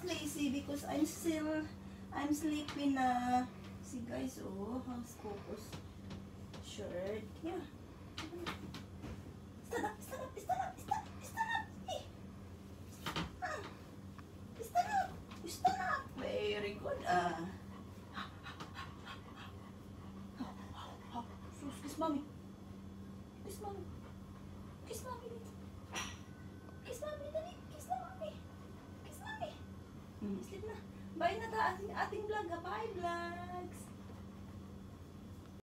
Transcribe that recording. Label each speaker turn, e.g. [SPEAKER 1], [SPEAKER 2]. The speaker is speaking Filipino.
[SPEAKER 1] lazy because I'm sleepy na. See guys, oh, how's Coco's shirt? Yeah. Stand up. Stand up. Very good. Kiss mommy. Kiss mommy. Kiss mommy. Kiss mommy, dali. Kiss na mommy. Kiss mommy. Sleep na. Bye na ta ating vlog. Bye vlogs.